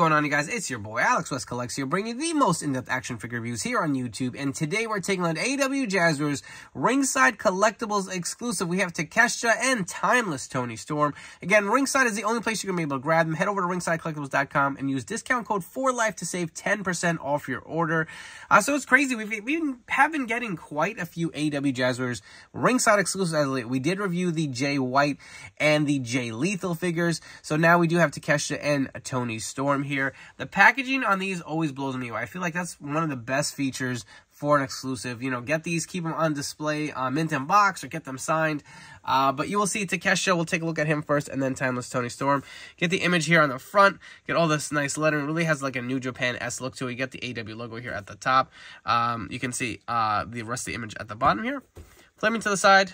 going on, you guys? It's your boy, Alex West Collects here, bringing you the most in-depth action figure reviews here on YouTube. And today we're taking on AEW Jazzwares Ringside Collectibles exclusive. We have Takeshita and Timeless Toni Storm. Again, Ringside is the only place you're going to be able to grab them. Head over to ringsidecollectibles.com and use discount code 4LIFE to save 10% off your order. So it's crazy. We have been getting quite a few AEW Jazzwares Ringside exclusives as of late. We did review the Jay White and the Jay Lethal figures. So now we do have Takeshita and Toni Storm here. The packaging on these always blows me away. I feel like that's one of the best features for an exclusive. You know, get these, keep them on display, mint in box, or get them signed. But you will see Takeshita. We'll take a look at him first, and then Timeless Toni Storm. Get the image here on the front. Get all this nice lettering. It really has like a New Japan-esque look to it. You get the AEW logo here at the top. You can see the rest of the image at the bottom here. Flipping to the side,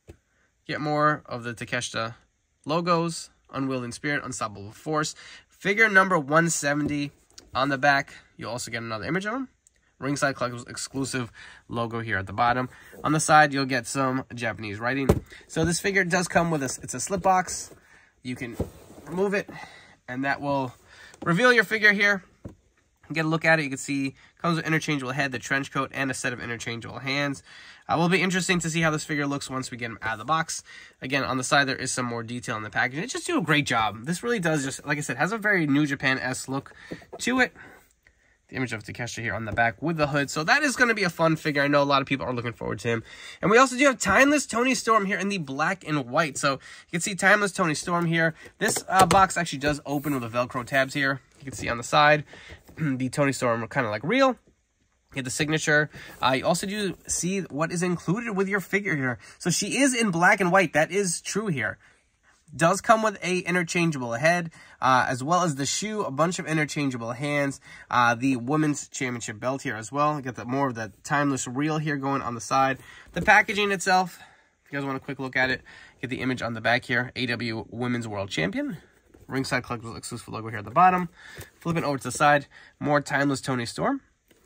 get more of the Takeshita logos. Unwielding Spirit, Unstoppable Force. Figure number 170 on the back. You'll also get another image of him. Ringside Collectibles exclusive logo here at the bottom. On the side, you'll get some Japanese writing. So this figure does come with it's a slip box. You can remove it, and that will reveal your figure here. Get a look at it. You can see comes with interchangeable head, the trench coat, and a set of interchangeable hands. Will be interesting to see how this figure looks once we get him out of the box. Again, on the side, there is some more detail in the packaging. It just do a great job. This really does just, like I said, has a very New Japan-esque look to it. The image of Takeshita here on the back with the hood. So that is going to be a fun figure. I know a lot of people are looking forward to him. And we also do have Timeless Toni Storm here in the black and white. So you can see Timeless Toni Storm here. This box actually does open with the Velcro tabs here. You can see on the side, the Toni Storm kind of like real. Get the signature. You also do see what is included with your figure here. So she is in black and white. That is true here. Does come with a interchangeable head, as well as the shoe, a bunch of interchangeable hands, the women's championship belt here as well. You get more of the timeless reel here going on the side. The packaging itself, if you guys want a quick look at it, get the image on the back here. AEW Women's World Champion. Ringside Collectibles exclusive logo here at the bottom. Flipping over to the side, more Timeless Toni Storm.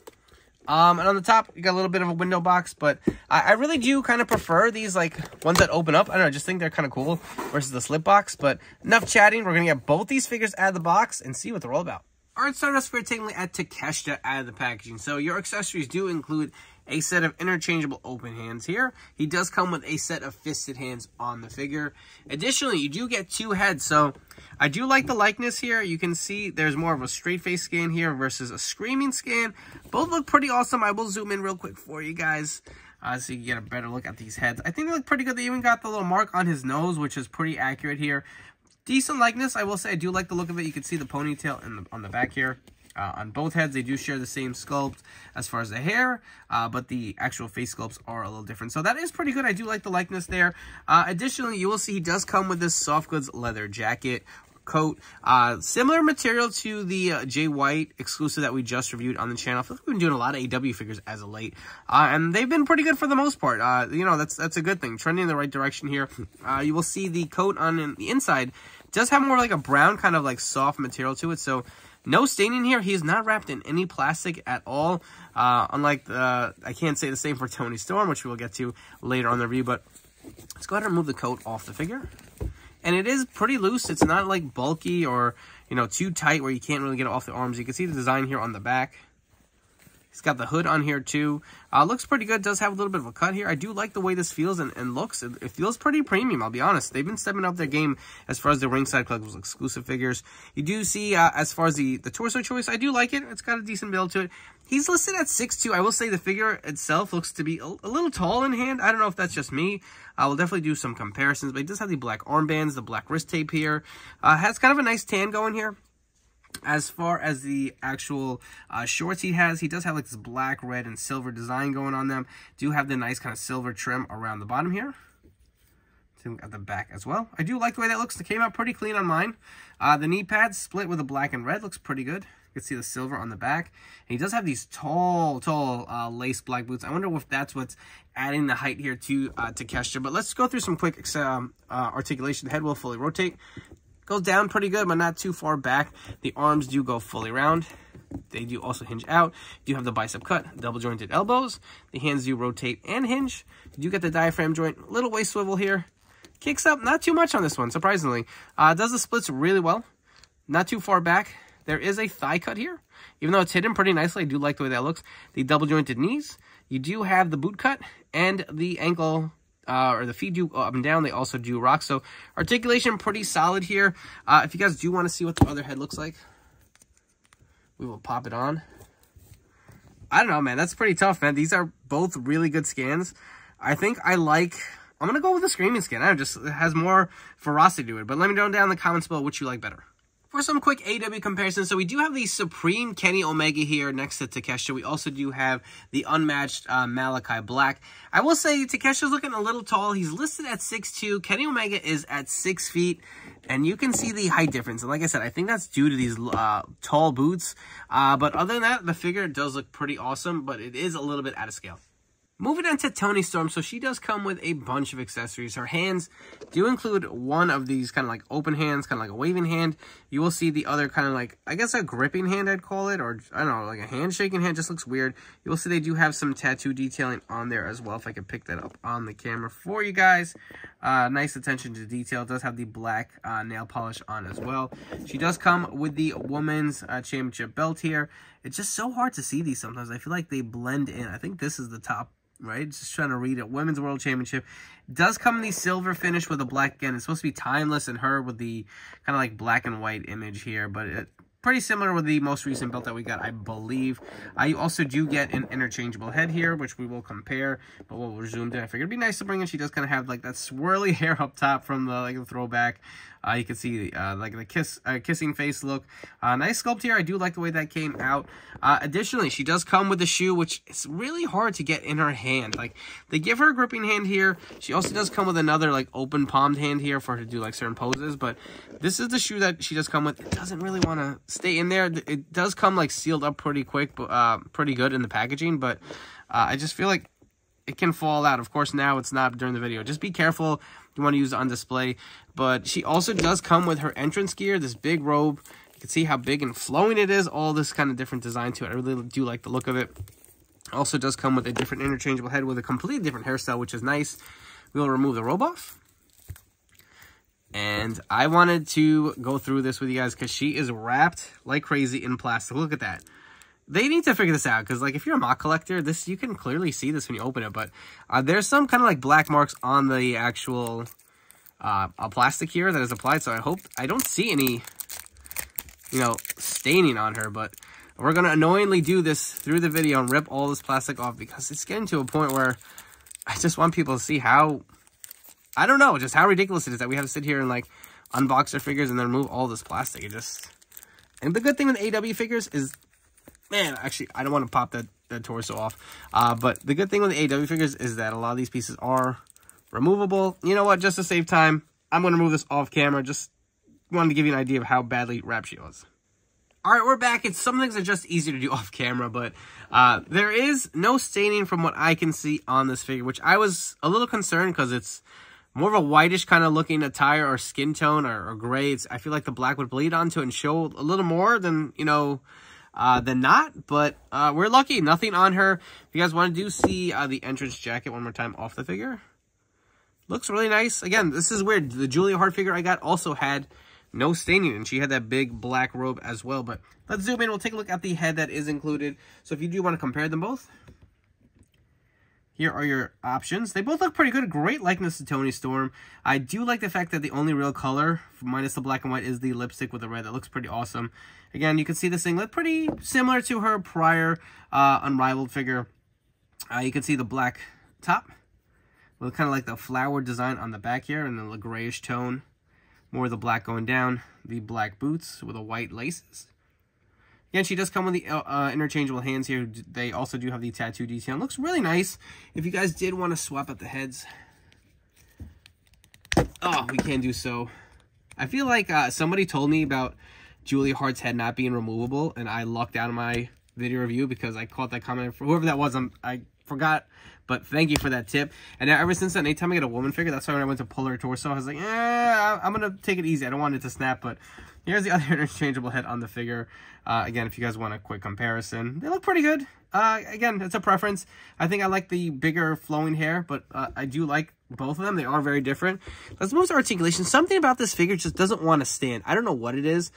And on the top, you got a little bit of a window box, but I really do kind of prefer these, like, ones that open up. I don't know, I just think they're kind of cool versus the slip box. But enough chatting. We're going to get both these figures out of the box and see what they're all about. All right, start us for taking a look at Takeshita out of the packaging. So your accessories do include a set of interchangeable open hands here. He does come with a set of fisted hands on the figure. Additionally, you do get two heads. So I do like the likeness here. You can see there's more of a straight face scan here versus a screaming scan. Both look pretty awesome. I will zoom in real quick for you guys so you can get a better look at these heads. I think they look pretty good. They even got the little mark on his nose, which is pretty accurate here. Decent likeness. I will say I do like the look of it. You can see the ponytail on the back here. On both heads, they do share the same sculpt as far as the hair, but the actual face sculpts are a little different. So that is pretty good. I do like the likeness there. Additionally, you will see he does come with this soft goods leather jacket coat. Similar material to the Jay White exclusive that we just reviewed on the channel. I feel like we've been doing a lot of AEW figures as of late, and they've been pretty good for the most part. You know, that's a good thing. Trending in the right direction here. You will see the coat on the inside does have more like a brown kind of like soft material to it. So no staining here. He is not wrapped in any plastic at all. Unlike I can't say the same for Toni Storm, which we will get to later on the review. But let's go ahead and remove the coat off the figure. And it is pretty loose. It's not like bulky or, you know, too tight where you can't really get it off the arms. You can see the design here on the back. He's got the hood on here too. Looks pretty good. Does have a little bit of a cut here. I do like the way this feels and looks. It feels pretty premium, I'll be honest. They've been stepping up their game as far as the Ringside Collectibles exclusive figures. You do see, as far as the torso choice, I do like it. It's got a decent build to it. He's listed at 6'2". I will say the figure itself looks to be a little tall in hand. I don't know if that's just me. I will definitely do some comparisons, but he does have the black armbands, the black wrist tape here. Has kind of a nice tan going here. As far as the actual shorts he does have like this black, red, and silver design going on them. Do have the nice kind of silver trim around the bottom here. At the back as well. I do like the way that looks. It came out pretty clean on mine. The knee pads split with the black and red. Looks pretty good. You can see the silver on the back. And he does have these tall lace black boots. I wonder if that's what's adding the height here to Takeshita. But let's go through some quick articulation. The head will fully rotate. Goes down pretty good, but not too far back. The arms do go fully round. They do also hinge out. You do have the bicep cut, double jointed elbows. The hands do rotate and hinge. You do get the diaphragm joint, little waist swivel here. Kicks up, not too much on this one, surprisingly. Does the splits really well. Not too far back. There is a thigh cut here. Even though it's hidden pretty nicely, I do like the way that looks. The double jointed knees. You do have the boot cut and the ankle or the feet do up and down. They also do rock. So articulation pretty solid here. If you guys do want to see what the other head looks like, we will pop it on. I don't know, man. That's pretty tough, man. These are both really good scans. I think I'm going to go with the Screaming scan. I don't know, just it has more ferocity to it. But let me know down in the comments below which you like better. For some quick AEW comparisons, so we do have the Supreme Kenny Omega here next to Takeshita. We also do have the unmatched Malachi Black. I will say Takeshita's looking a little tall. He's listed at 6'2". Kenny Omega is at 6 feet. And you can see the height difference. And like I said, I think that's due to these tall boots. But other than that, the figure does look pretty awesome. But it is a little bit out of scale. Moving on to Toni Storm, so she does come with a bunch of accessories. Her hands do include one of these kind of like open hands, kind of like a waving hand. You will see the other kind of like, I guess a gripping hand I'd call it, or I don't know, like a handshaking hand, just looks weird. You will see they do have some tattoo detailing on there as well, if I could pick that up on the camera for you guys. Nice attention to detail. It does have the black nail polish on as well. She does come with the women's championship belt here. It's just so hard to see these sometimes. I feel like they blend in. I think this is the top, right? Just trying to read it. Women's World Championship. It does come in the silver finish with a black. Again, it's supposed to be timeless, and her with the kind of like black and white image here, but pretty similar with the most recent belt that we got, I believe. You also do get an interchangeable head here, which we will compare, but we'll resume there. I figured it'd be nice to bring in. She does kind of have like that swirly hair up top from the throwback. You can see like the kissing face look. Nice sculpt here. I do like the way that came out. Additionally, she does come with the shoe, which is really hard to get in her hand. Like, they give her a gripping hand here. She also does come with another like open palmed hand here for her to do like certain poses. But this is the shoe that she does come with. It doesn't really want to stay in there. It does come like sealed up pretty quick, but pretty good in the packaging. But I just feel like it can fall out. Of course, now it's not during the video. Just be careful. You want to use it on display. But she also does come with her entrance gear, this big robe. You can see how big and flowing it is. All this kind of different design to it. I really do like the look of it. Also does come with a different interchangeable head with a completely different hairstyle, which is nice. We'll remove the robe off. And I wanted to go through this with you guys because she is wrapped like crazy in plastic. Look at that. They need to figure this out because, like, if you're a mock collector, you can clearly see this when you open it. But there's some kind of, like, black marks on the actual plastic here that is applied. So I don't see any, staining on her. But we're going to annoyingly do this through the video and rip all this plastic off because it's getting to a point where I just want people to see how, I don't know, just how ridiculous it is that we have to sit here and, like, unbox our figures and then remove all this plastic. And the good thing with AEW figures is, man, actually, I don't want to pop that torso off. But the good thing with the AEW figures is that a lot of these pieces are removable. You know what? Just to save time, I'm going to remove this off camera. Just wanted to give you an idea of how badly wrapped she was. All right, we're back. Some things are just easier to do off camera, but there is no staining from what I can see on this figure, which I was a little concerned because it's more of a whitish kind of looking attire or skin tone or gray. I feel like the black would bleed onto it and show a little more than, than not, but we're lucky. Nothing on her. If you guys want to see the entrance jacket one more time off the figure, looks really nice. Again, this is weird. The Julia Hart figure I got also had no staining, and she had that big black robe as well. But let's zoom in. We'll take a look at the head that is included. So if you do want to compare them both, here are your options. They both look pretty good. Great likeness to Toni Storm. I do like the fact that the only real color, minus the black and white, is the lipstick with the red. That looks pretty awesome. Again, you can see the singlet pretty similar to her prior Unrivaled figure. You can see the black top with kind of like the flower design on the back here and then the grayish tone. More of the black going down. The black boots with the white laces. Again, she does come with the interchangeable hands here. They also do have the tattoo detail. It looks really nice. If you guys did want to swap out the heads, we can do so. I feel like somebody told me about Julia Hart's head not being removable, and I lucked out of my video review because I caught that comment. For whoever that was, I forgot, but thank you for that tip. And now, ever since then, anytime I get a woman figure, that's why when I went to pull her torso, I was like, I'm going to take it easy. I don't want it to snap, but here's the other interchangeable head on the figure. Again, if you guys want a quick comparison, they look pretty good. Again, it's a preference. I think I like the bigger flowing hair, but I do like both of them. They are very different. Let's move to articulation. Something about this figure just doesn't want to stand. I don't know what it is,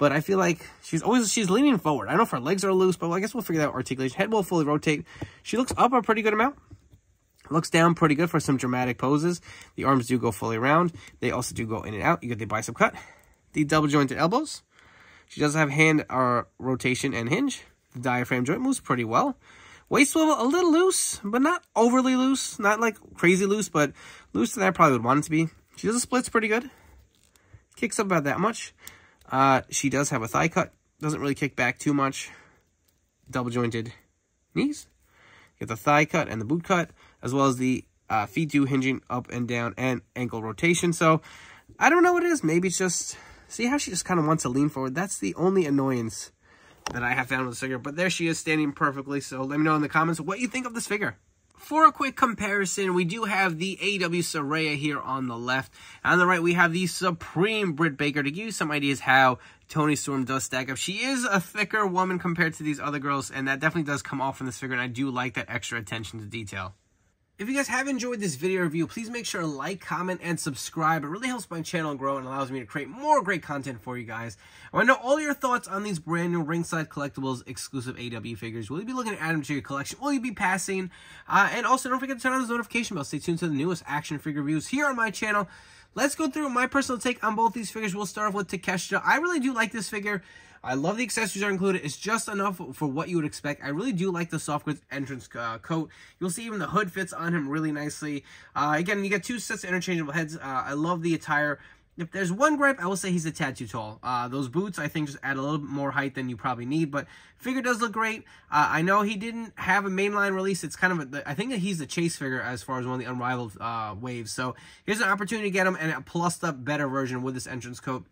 but I feel like she's leaning forward. I don't know if her legs are loose, but I guess we'll figure that out. Articulation. Head will fully rotate. She looks up a pretty good amount. Looks down pretty good for some dramatic poses. The arms do go fully around. They also do go in and out. You get the bicep cut. The double jointed elbows. She does have hand rotation and hinge. The diaphragm joint moves pretty well. Waist swivel a little loose, but not overly loose. Not like crazy loose, but loose than I probably would want it to be. She does the splits pretty good. Kicks up about that much. She does have a thigh cut. Doesn't really kick back too much. Double jointed knees. Get the thigh cut and the boot cut, as well as the feet do hinging up and down and ankle rotation. So I don't know what it is. Maybe it's just, see how she just kind of wants to lean forward. That's the only annoyance that I have found with this figure. But there she is standing perfectly. So let me know in the comments what you think of this figure. For a quick comparison, we do have the AEW Saraya here on the left. On the right, we have the Supreme Britt Baker to give you some ideas how Toni Storm does stack up. She is a thicker woman compared to these other girls, and that definitely does come off in this figure, and I do like that extra attention to detail. If you guys have enjoyed this video review, please make sure to like, comment, and subscribe. It really helps my channel grow and allows me to create more great content for you guys. I want to know all your thoughts on these brand new Ringside Collectibles exclusive AEW figures. Will you be looking to add them to your collection? Will you be passing? And also, don't forget to turn on those notification bells. Stay tuned to the newest action figure reviews here on my channel. Let's go through my personal take on both these figures. We'll start off with Takeshita. I really do like this figure. I love the accessories that are included. It's just enough for what you would expect. I really do like the soft goods entrance coat. You'll see even the hood fits on him really nicely. Again, you get two sets of interchangeable heads. I love the attire. If there's one gripe, I will say he's a tad too tall. Those boots, I think, just add a little bit more height than you probably need. But figure does look great. I know he didn't have a mainline release. It's kind of I think that he's the chase figure as far as one of the unrivaled waves. So here's an opportunity to get him and a plussed up better version with this entrance coat.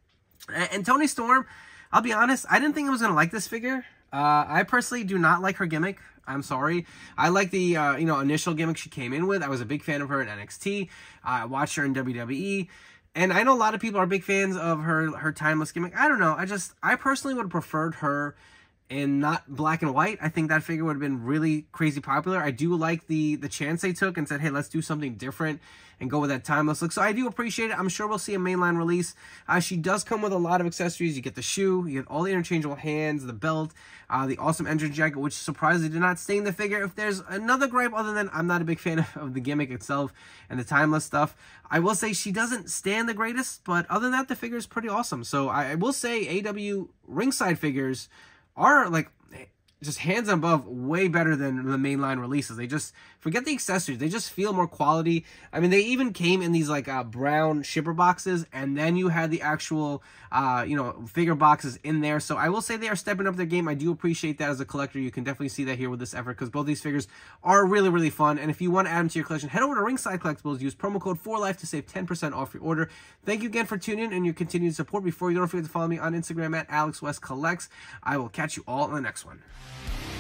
And Toni Storm, I'll be honest, I didn't think I was going to like this figure. I personally do not like her gimmick. I'm sorry. I like the, initial gimmick she came in with. I was a big fan of her in NXT. I watched her in WWE. And I know a lot of people are big fans of her timeless gimmick. I don't know. I personally would have preferred her in not black and white. I think that figure would have been really crazy popular. I do like the chance they took and said, hey, let's do something different and go with that timeless look. So I do appreciate it. I'm sure we'll see a mainline release. She does come with a lot of accessories. You get the shoe, you get all the interchangeable hands, the belt, the awesome entrance jacket, which surprisingly did not stay in the figure. If there's another gripe other than I'm not a big fan of the gimmick itself and the timeless stuff, I will say she doesn't stand the greatest, but other than that, the figure is pretty awesome. So I will say AEW ringside figures are like just hands above way better than the mainline releases. They just, forget the accessories, they just feel more quality. I mean, they even came in these like brown shipper boxes, and then you had the actual figure boxes in there. So I will say they are stepping up their game. I do appreciate that as a collector. You can definitely see that here with this effort, because both these figures are really, really fun. And if you want to add them to your collection, head over to Ringside Collectibles, use promo code 4LIFE to save 10% off your order. Thank you again for tuning in and your continued support. Before you don't forget to follow me on Instagram at AlexWestCollects. I will catch you all in the next one.